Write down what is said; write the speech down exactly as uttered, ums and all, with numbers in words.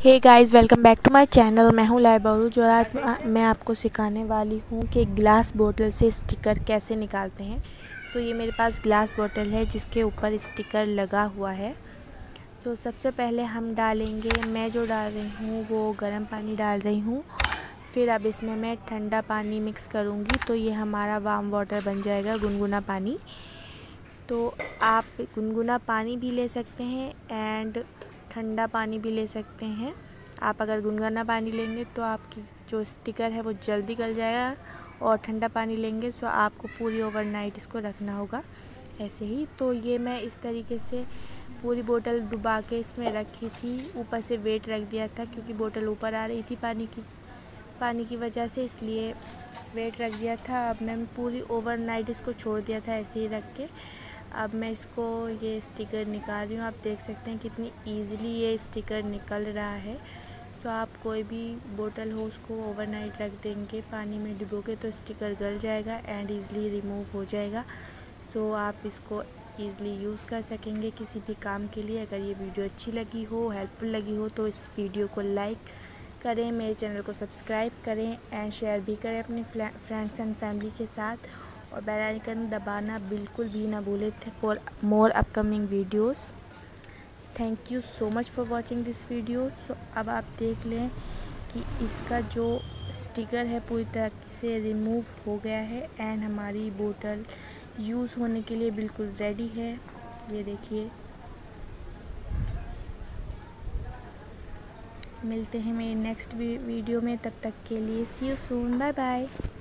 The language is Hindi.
Hey guys, welcome back to my channel. मैं हूँ लाइबारू जो आज मैं आपको सिखाने वाली हूँ कि ग्लास बोतल से स्टिकर कैसे निकालते हैं। तो ये मेरे पास ग्लास बोतल है जिसके ऊपर स्टिकर लगा हुआ है। तो सबसे पहले हम डालेंगे, मैं जो डाल रही हूँ वो गर्म पानी डाल रही हूँ। फिर अब इसमें मैं ठंडा पानी मिक्स करूँगी तो ये हमारा वार्म वाटर बन जाएगा, गुनगुना पानी। तो आप गुनगुना पानी भी ले सकते हैं एंड ठंडा पानी भी ले सकते हैं। आप अगर गुनगुना पानी लेंगे तो आपकी जो स्टिकर है वो जल्दी गल जाएगा, और ठंडा पानी लेंगे तो आपको पूरी ओवरनाइट इसको रखना होगा ऐसे ही। तो ये मैं इस तरीके से पूरी बोतल डुबा के इसमें रखी थी, ऊपर से वेट रख दिया था क्योंकि बोतल ऊपर आ रही थी पानी की पानी की वजह से, इसलिए वेट रख दिया था। अब मैं पूरी ओवरनाइट इसको छोड़ दिया था ऐसे ही रख के। अब मैं इसको ये स्टिकर निकाल रही हूँ। आप देख सकते हैं कितनी इजीली ये स्टिकर निकल रहा है। तो आप कोई भी बोतल हो उसको ओवरनाइट रख देंगे पानी में डुबो के तो स्टिकर गल जाएगा एंड ईज़िली रिमूव हो जाएगा। सो आप इसको ईज़िली यूज़ कर सकेंगे किसी भी काम के लिए। अगर ये वीडियो अच्छी लगी हो, हेल्पफुल लगी हो तो इस वीडियो को लाइक करें, मेरे चैनल को सब्सक्राइब करें एंड शेयर भी करें अपने फ्रेंड्स एंड फैमिली के साथ, और बेल आइकन दबाना बिल्कुल भी ना भूलें for more upcoming videos. Thank you so much for watching this video. So अब आप देख लें कि इसका जो स्टिकर है पूरी तरह से रिमूव हो गया है एंड हमारी बोतल यूज़ होने के लिए बिल्कुल रेडी है। ये देखिए, मिलते हैं मेरे नेक्स्ट वीडियो में, तब तक के लिए see you soon, bye bye.